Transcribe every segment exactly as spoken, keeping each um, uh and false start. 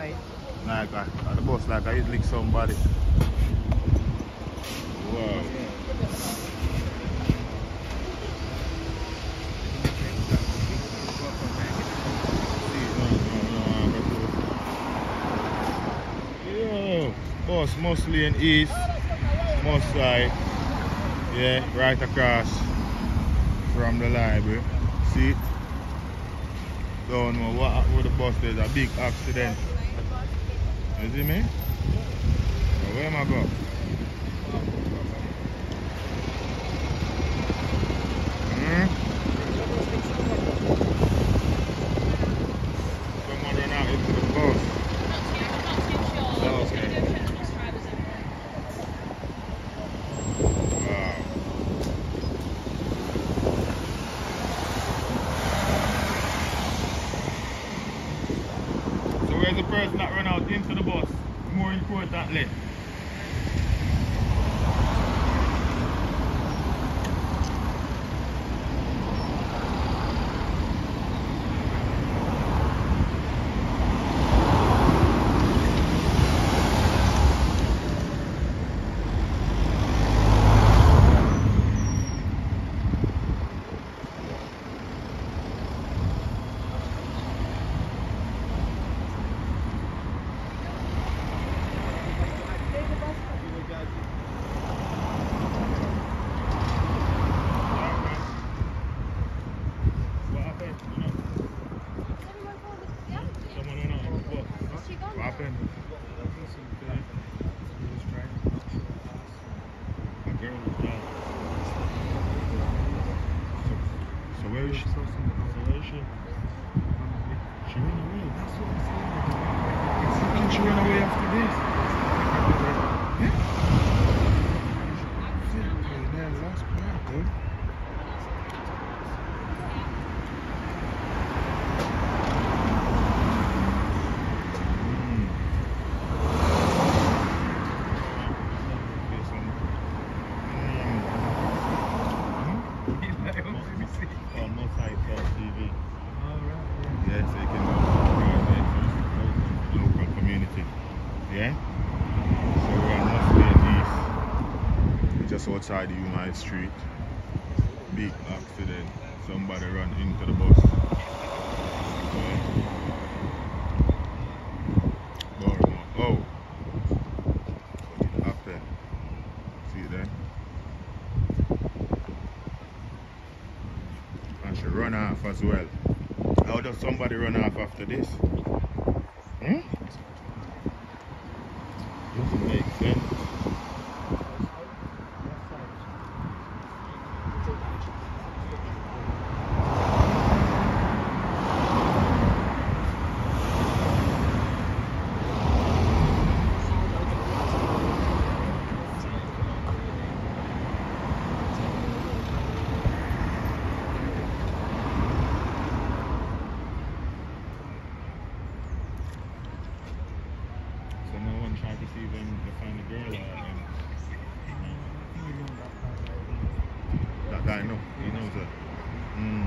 night. Like uh, at the bus, like I hit lick somebody. Wow. Yo, bus mostly in east, most side. Yeah, right across from the library. See it? Don't know what happened with the bus. There's a big accident. You see me? So where am I going? Hmm? Someone ran out into the bus. Oh, okay. Wow. So where's the person that ran out into the bus? More importantly. Where is she? So where is she? She ran away. That's what I'm saying. How can she run away after this? Yeah? Yeah, man, last part, dude. Yeah? So we're mostly in east, just outside the United Street. Big accident. Somebody ran into the bus. Yeah. Oh, what did happen? See it there? And she run off as well. How does somebody run off after this? Hmm? Doesn't make sense. Try to see them to find the girl or um, that guy no, he knows her. Mm.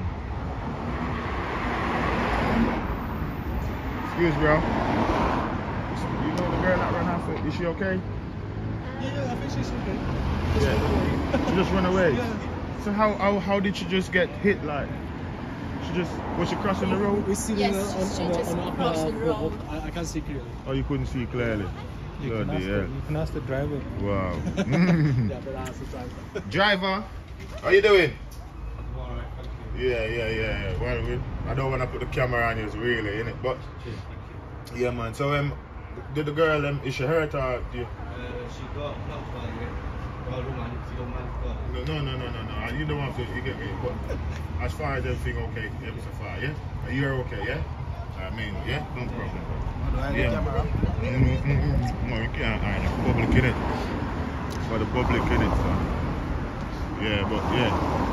Excuse bro. You know the girl that ran after, is she okay? Yeah, I think she's okay. Yeah. She just ran away. Yeah. So how, how how did she just get hit like? She just was she crossing the road? We see Yes, on, on, she just on, on, crossed uh, the road. I, I can't see clearly. Oh, you couldn't see clearly. You can, ask the, you can ask the driver. Wow. Yeah, but ask the driver. Driver, how you doing? Yeah, yeah, yeah, yeah. Well, we, I don't want to put the camera on you, really, innit? But yeah, man. So um, did the girl um, is she hurt or do you? Uh, she got knocked by the woman. She don't mind. No, no, no, no, no. You don't want to. You get me. But as far as everything okay, everything so far, yeah. You're okay, yeah. I mean, yeah, no problem. Do I have Yeah. the camera? Mm, mm, mm, mm. No, you can't. Alright, the public in it. For the public in it, so. Yeah, but yeah.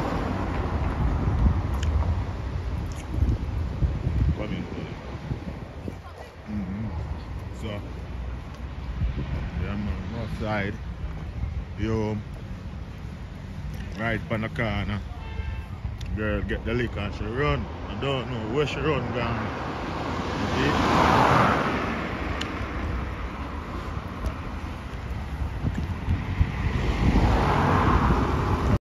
Come in. Mm-hmm. So, yeah, man, outside. Yo, right on the corner. Girl get the liquor and she run. I don't know where she run down.